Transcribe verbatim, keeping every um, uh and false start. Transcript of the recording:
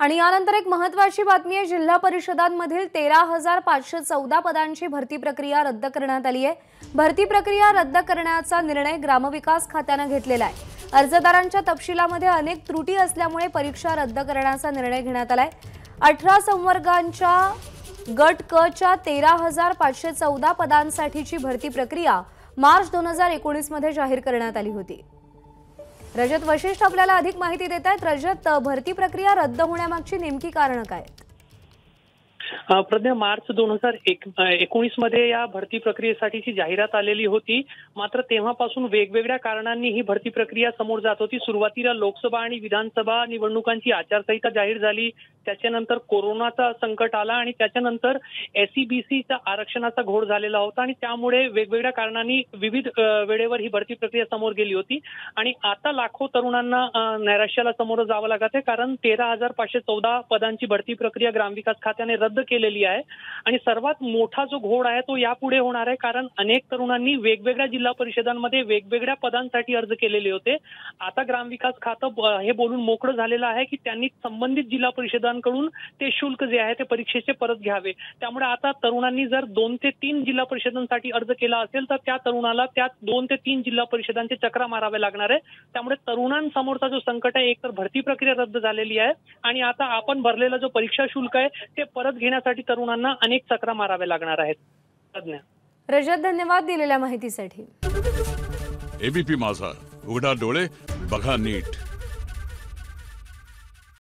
आणि यानंतर एक महत्त्वाची बातमी आहे। जिल्हा परिषदांमधील तेरा हजार पाचशे चौदा पदांची भरती प्रक्रिया रद्द करण्यात आली आहे। भरती प्रक्रिया रद्द करण्याचा निर्णय ग्रामविकास खात्याने घेतलेला आहे। अर्जदारांच्या तपशिलामध्ये अनेक त्रुटी असल्यामुळे परीक्षा रद्द करण्याचा निर्णय घेण्यात आलाय। अठरा संवर्गांच्या गट क च्या तेरा हजार पाचशे चौदा पदांसाठीची भरती प्रक्रिया मार्च दोन हजार एकोणीस मध्ये जाहीर करण्यात आली होती। रजत वशिष्ठ आपल्याला अधिक माहिती देत आहेत। रजत, भरती प्रक्रिया रद्द होण्यामागची नेमकी कारण काय आहेत? प्रज्ञा, मार्च दोन हजार एकोणीस मध्ये या भरती प्रक्रियेसाठीची जाहिरात आलेली होती। मात्र तेव्हापासून वेगवेगळ्या कारणांनी ही भरती प्रक्रिया समोर जात होती। सुरुवातीला लोकसभा आणि विधानसभा निवडणुकांची आचारसंहिता जाहीर झाली, त्याच्यानंतर कोरोनाचा संकट आला आणि त्याच्यानंतर एसईबीसीचा आरक्षणाचा घोळ झालेला होता आणि त्यामुळे वेगवेगळ्या कारणांनी विविध वेळेवर ही भरती प्रक्रिया समोर गेली होती। आणि आता लाखो तरुणांना नैराश्याला समोर जावं लागत आहे, कारण तेरा हजार पाचशे चौदा पदांची भरती प्रक्रिया ग्रामविकास खात्याने रद्द केलेली आहे। आणि सर्वात मोठा जो घोळ आहे तो यापुढे होणार आहे, कारण अनेक तरुणांनी वेगवेगळ्या जिल्हा परिषदांमध्ये वेगवेगळ्या पदांसाठी अर्ज केलेले होते। आता ग्रामविकास खातं हे बोलून मोकळं झालेलं आहे की त्यांनी संबंधित जिल्हा परिषदांकडून ते शुल्क जे आहे ते परीक्षेचे परत घ्यावे। त्यामुळे आता तरुणांनी जर दोन ते तीन जिल्हा परिषदांसाठी अर्ज केला असेल तर त्या तरुणाला त्या दोन ते तीन जिल्हा परिषदांचे चक्रा मारावे लागणार आहे। त्यामुळे तरुणांसमोरचा जो संकट आहे, एक तर भरती प्रक्रिया रद्द झालेली आहे आणि आता आपण भरलेला जो परीक्षा शुल्क आहे ते परत घेण्यासाठी तरुणांना अनेक चक्रा मारावे लागणार आहेत। रजत, धन्यवाद दिलेल्या माहितीसाठी। एबीपी माझा, उघडा डोळे बघा नीट।